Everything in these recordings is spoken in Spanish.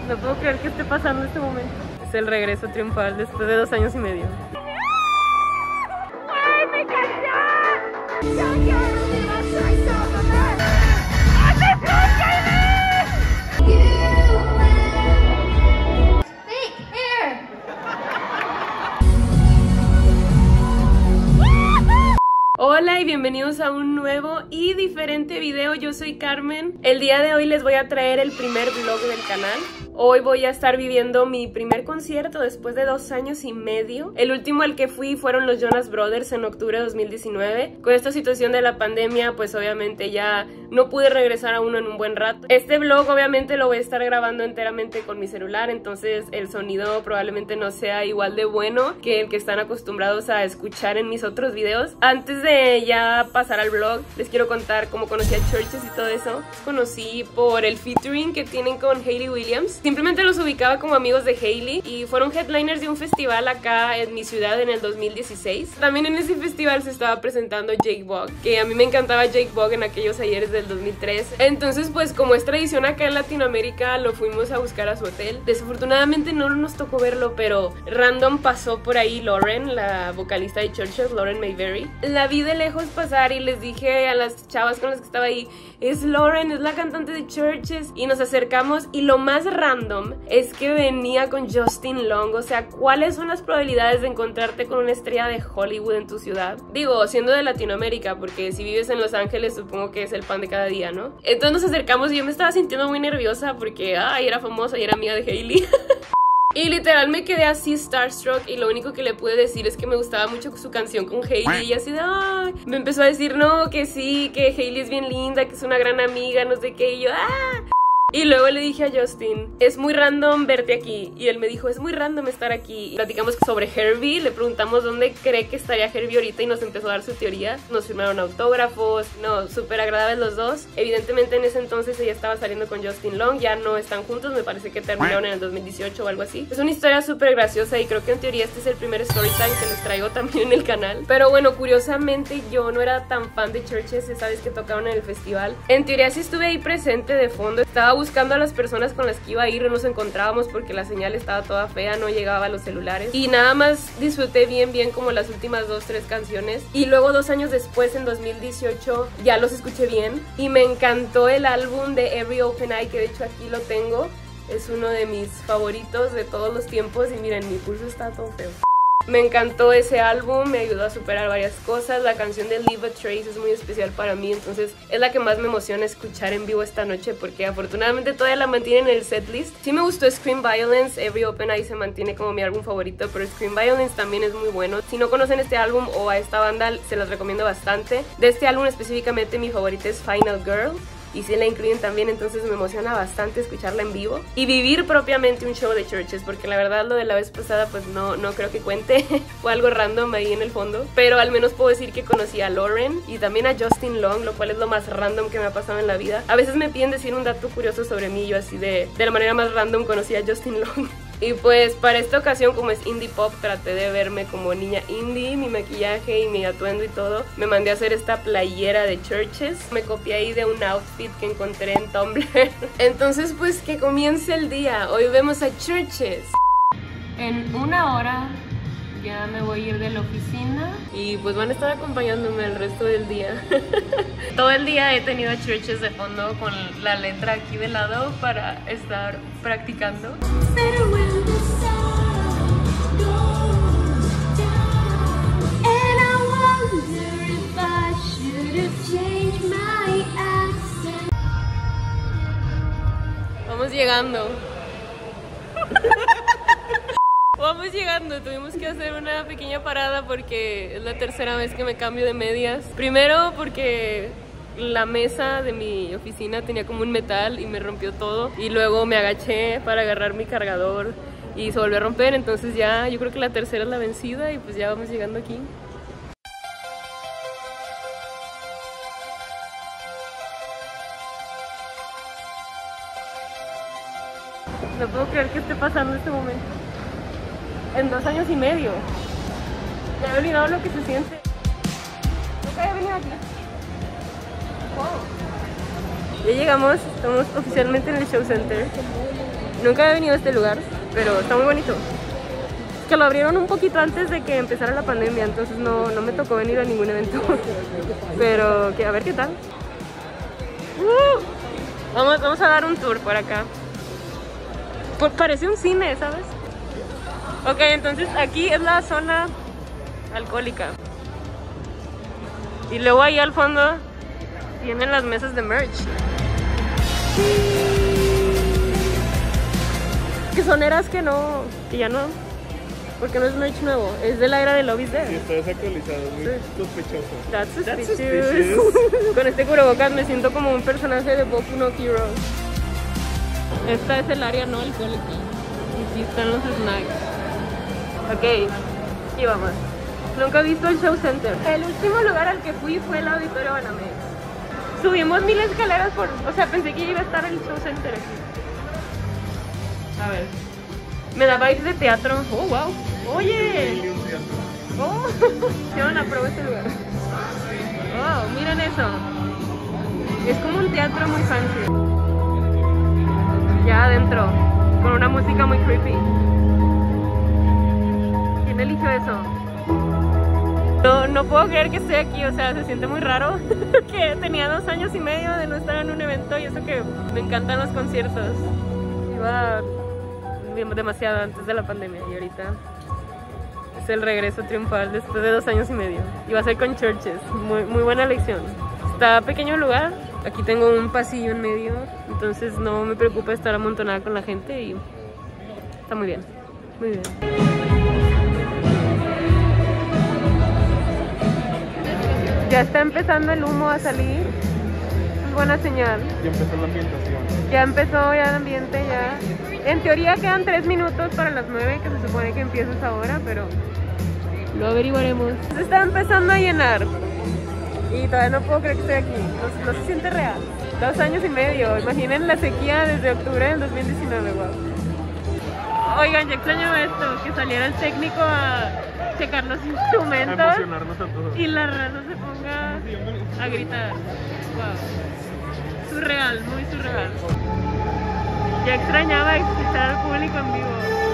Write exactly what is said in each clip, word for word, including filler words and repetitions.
No puedo creer que esté pasando este momento. Es el regreso triunfal después de dos años y medio. ¡Ay, me cansé! ¡Ya quiero soy Superman! Hola y bienvenidos a un nuevo y diferente video. Yo soy Carmen. El día de hoy les voy a traer el primer vlog del canal. Hoy voy a estar viviendo mi primer concierto después de dos años y medio. El último al que fui fueron los Jonas Brothers en octubre de dos mil diecinueve. Con esta situación de la pandemia, pues obviamente ya no pude regresar a uno en un buen rato. Este vlog obviamente lo voy a estar grabando enteramente con mi celular, entonces el sonido probablemente no sea igual de bueno que el que están acostumbrados a escuchar en mis otros videos. Antes de ya pasar al vlog, les quiero contar cómo conocí a Chvrches y todo eso. Los conocí por el featuring que tienen con Hayley Williams. Simplemente los ubicaba como amigos de Hayley y fueron headliners de un festival acá en mi ciudad en el dos mil dieciséis. También en ese festival se estaba presentando Jake Bugg, que a mí me encantaba Jake Bugg en aquellos ayeres del dos mil tres. Entonces, pues como es tradición acá en Latinoamérica, lo fuimos a buscar a su hotel. Desafortunadamente no nos tocó verlo, pero random pasó por ahí Lauren, la vocalista de Chvrches, Lauren Mayberry. La vi de lejos pasar y les dije a las chavas con las que estaba ahí, es Lauren, es la cantante de Chvrches. Y nos acercamos y lo más random es que venía con Justin Long. O sea, ¿cuáles son las probabilidades de encontrarte con una estrella de Hollywood en tu ciudad? Digo, siendo de Latinoamérica, porque si vives en Los Ángeles supongo que es el pan de cada día, ¿no? Entonces nos acercamos y yo me estaba sintiendo muy nerviosa porque, ay, era famosa y era amiga de Hayley. Y literal me quedé así starstruck y lo único que le pude decir es que me gustaba mucho su canción con Hayley y así de ay, me empezó a decir no, que sí, que Hayley es bien linda, que es una gran amiga, no sé qué, y yo ah. Y luego le dije a Justin, es muy random verte aquí. Y él me dijo, es muy random estar aquí. Y platicamos sobre Herbie, le preguntamos dónde cree que estaría Herbie ahorita y nos empezó a dar su teoría. Nos firmaron autógrafos, no, súper agradables los dos. Evidentemente en ese entonces ella estaba saliendo con Justin Long, ya no están juntos, me parece que terminaron en el dos mil dieciocho o algo así. Es una historia súper graciosa y creo que en teoría este es el primer storytime que les traigo también en el canal. Pero bueno, curiosamente yo no era tan fan de Chvrches esa vez que tocaron en el festival. En teoría sí estuve ahí presente de fondo, estaba buscando a las personas con las que iba a ir, no nos encontrábamos porque la señal estaba toda fea, no llegaba a los celulares y nada más disfruté bien bien como las últimas dos, tres canciones y luego dos años después en dos mil dieciocho ya los escuché bien y me encantó el álbum de Every Open Eye, que de hecho aquí lo tengo, es uno de mis favoritos de todos los tiempos y miren, mi pulso está todo feo. Me encantó ese álbum, me ayudó a superar varias cosas. La canción de Leave a Trace es muy especial para mí, entonces es la que más me emociona escuchar en vivo esta noche porque afortunadamente todavía la mantienen en el setlist. Sí me gustó Scream Violence, Every Open Eye se mantiene como mi álbum favorito, pero Scream Violence también es muy bueno. Si no conocen este álbum o a esta banda, se los recomiendo bastante. De este álbum específicamente mi favorita es Final Girl. Y si la incluyen también, entonces me emociona bastante escucharla en vivo y vivir propiamente un show de Chvrches, porque la verdad lo de la vez pasada pues no, no creo que cuente, fue algo random ahí en el fondo, pero al menos puedo decir que conocí a Lauren y también a Justin Long, lo cual es lo más random que me ha pasado en la vida. A veces me piden decir un dato curioso sobre mí, yo así de, de la manera más random conocí a Justin Long. Y pues para esta ocasión, como es indie pop, traté de verme como niña indie, mi maquillaje y mi atuendo y todo. Me mandé a hacer esta playera de Chvrches, me copié ahí de un outfit que encontré en Tumblr. Entonces pues que comience el día, hoy vemos a Chvrches. En una hora ya me voy a ir de la oficina y pues van a estar acompañándome el resto del día. Todo el día he tenido a Chvrches de fondo con la letra aquí de lado para estar practicando. Vamos llegando. Vamos llegando, tuvimos que hacer una pequeña parada porque es la tercera vez que me cambio de medias. Primero porque la mesa de mi oficina tenía como un metal y me rompió todo. Y luego me agaché para agarrar mi cargador y se volvió a romper. Entonces ya yo creo que la tercera es la vencida y pues ya vamos llegando aquí. No puedo creer que esté pasando este momento. En dos años y medio. Ya he olvidado lo que se siente. Nunca había venido aquí. Wow. Ya llegamos, estamos oficialmente en el show center. Nunca he venido a este lugar, pero está muy bonito. Es que lo abrieron un poquito antes de que empezara la pandemia, entonces no, no me tocó venir a ningún evento. Pero que, a ver qué tal. Uh, vamos, vamos a dar un tour por acá. Por, parece un cine, ¿sabes? Ok, entonces aquí es la zona alcohólica. Y luego ahí al fondo tienen las mesas de merch. Que son eras que no, que ya no, porque no es merch nuevo, es de la era de Lobby's Dead. Sí, está desactualizado, muy Sí. sospechoso. That's That's suspicious. suspicious. Con este cubrebocas me siento como un personaje de Boku no Hero. Esta es el área no alcohólica. Y aquí están los snacks. Ok, aquí vamos. Nunca he visto el Show Center. El último lugar al que fui fue el Auditorio Banamex. Subimos mil escaleras por... O sea, pensé que iba a estar el Show Center aquí. A ver. Me da vibes de teatro. Oh, wow. Oye. Oh. Yo no apruebo este lugar. Oh, miren eso. Es como un teatro muy fancy. Ya adentro. Con una música muy creepy. ¿Quién eligió eso? No, no puedo creer que esté aquí, o sea, se siente muy raro que tenía dos años y medio de no estar en un evento y eso que me encantan los conciertos. Iba demasiado antes de la pandemia y ahorita es el regreso triunfal después de dos años y medio. Y va a ser con Churches, muy, muy buena elección. Está pequeño el lugar, aquí tengo un pasillo en medio, entonces no me preocupa estar amontonada con la gente y está muy bien, muy bien. Ya está empezando el humo a salir. Es buena señal. Ya empezó la ambientación. Ya empezó ya el ambiente, ya. En teoría quedan tres minutos para las nueve, que se supone que empieza esa hora, pero lo averiguaremos. Se está empezando a llenar. Y todavía no puedo creer que estoy aquí. No, no se siente real. Dos años y medio. Imaginen la sequía desde octubre del dos mil diecinueve, wow. Oigan, ya extrañaba esto, que saliera el técnico a checar los instrumentos. A emocionarnos a todos. Y la raza se ponga a gritar. Wow. Surreal, muy surreal. Ya extrañaba escuchar al público en vivo.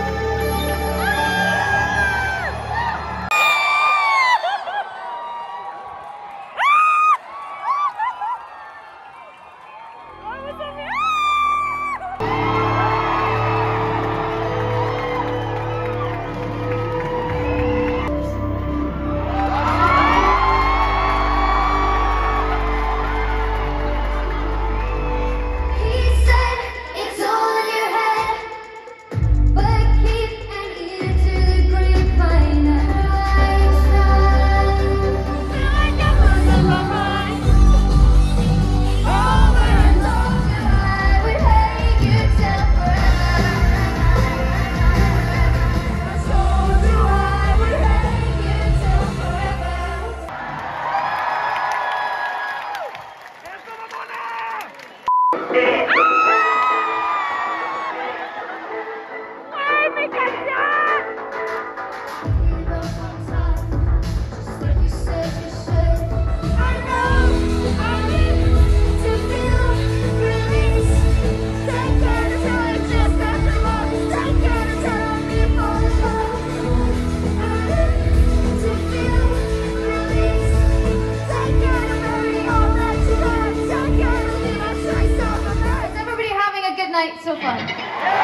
So fun. Yay!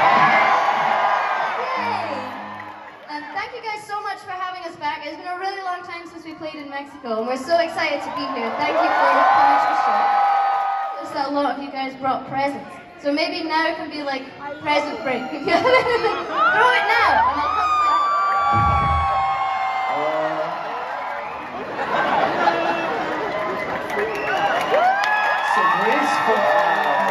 Um, thank you guys so much for having us back. It's been a really long time since we played in Mexico, and we're so excited to be here. Thank you for coming to the show. Noticed that a lot of you guys brought presents, so maybe now it can be like present break. Throw it now, and I'll come back. So graceful.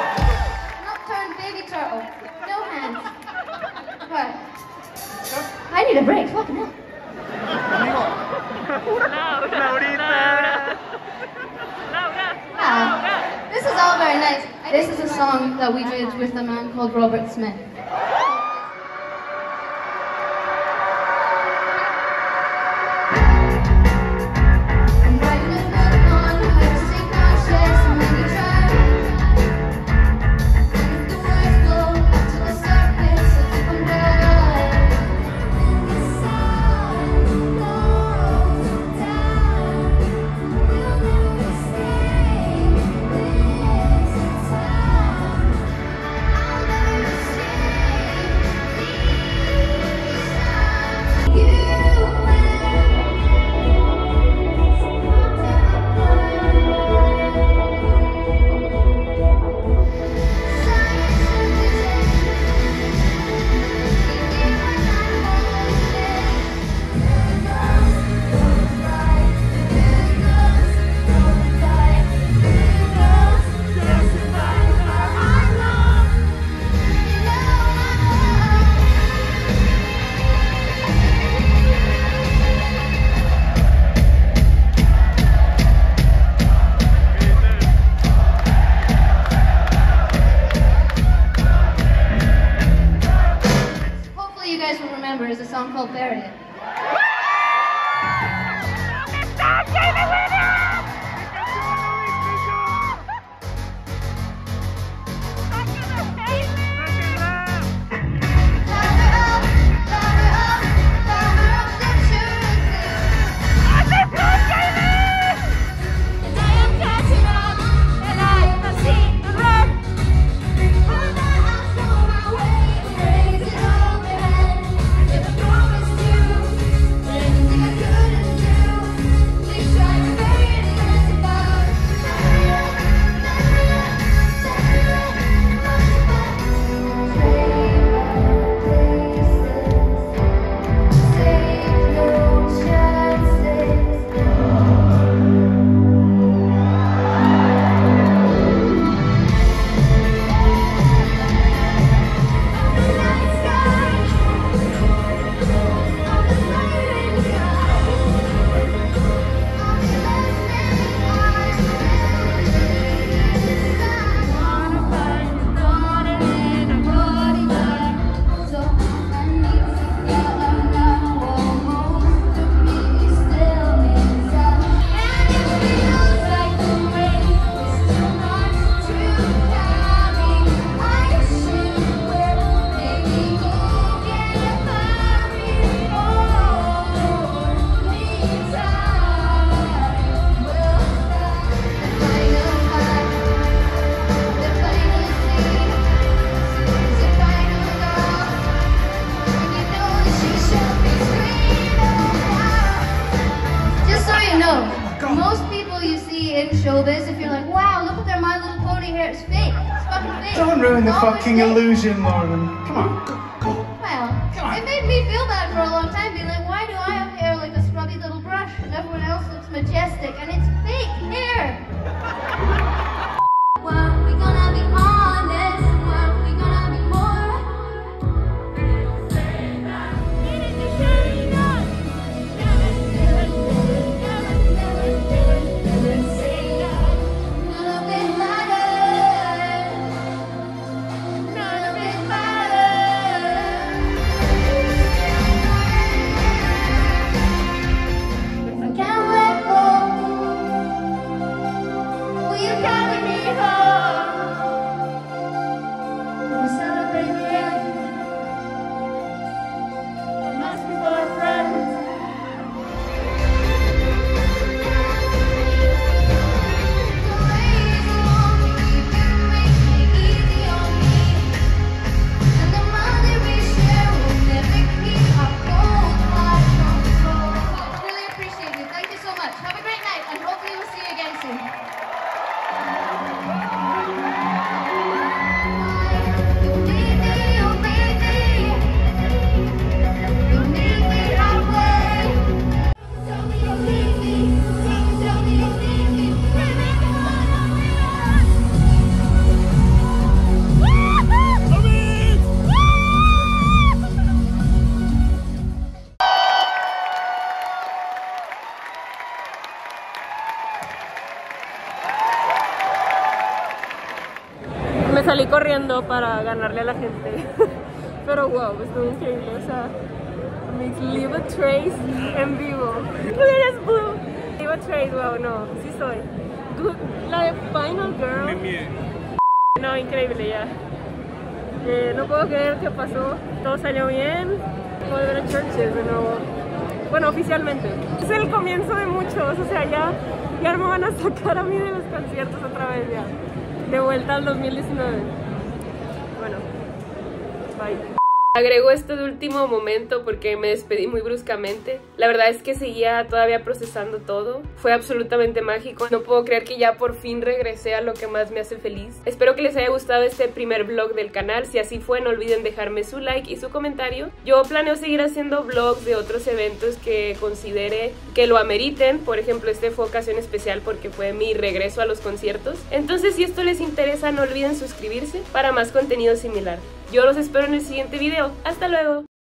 No hands. What? I need a break. Fucking hell. Laura, Laura, Laura, Ah, this is all very nice. This is a song that we did with a man called Robert Smith. Surface. is a song called Bury It. Most people you see in showbiz, if you're like, wow, look at their My Little Pony hair, it's fake. It's fucking fake. Don't ruin the It's always fucking fake. illusion, Lauren. Come on. Well, Come on. it made me feel bad for a long time, being like, why do I have hair like a scrubby little brush and everyone else looks majestic and it's fake hair? Well, we gonna be honest, well, we gonna be more. Me salí corriendo para ganarle a la gente. Pero wow, estuvo increíble. O sea, Miss Liva Trace en vivo. Look at this blue. Liva Trace, wow, no, sí soy. Good. La de Final Girl. No, increíble ya. Eh, no puedo creer que pasó. Todo salió bien. Puedo ver a Churches de nuevo. Bueno, oficialmente. Es el comienzo de muchos. O sea, ya, ya me van a sacar a mí de los conciertos otra vez ya. De vuelta al dos mil diecinueve. Bueno, bye. Agrego esto de último momento porque me despedí muy bruscamente. La verdad es que seguía todavía procesando todo. Fue absolutamente mágico. No puedo creer que ya por fin regresé a lo que más me hace feliz. Espero que les haya gustado este primer vlog del canal. Si así fue, no olviden dejarme su like y su comentario. Yo planeo seguir haciendo vlogs de otros eventos que considere que lo ameriten. Por ejemplo, este fue ocasión especial porque fue mi regreso a los conciertos. Entonces, si esto les interesa, no olviden suscribirse para más contenido similar. Yo los espero en el siguiente video. ¡Hasta luego!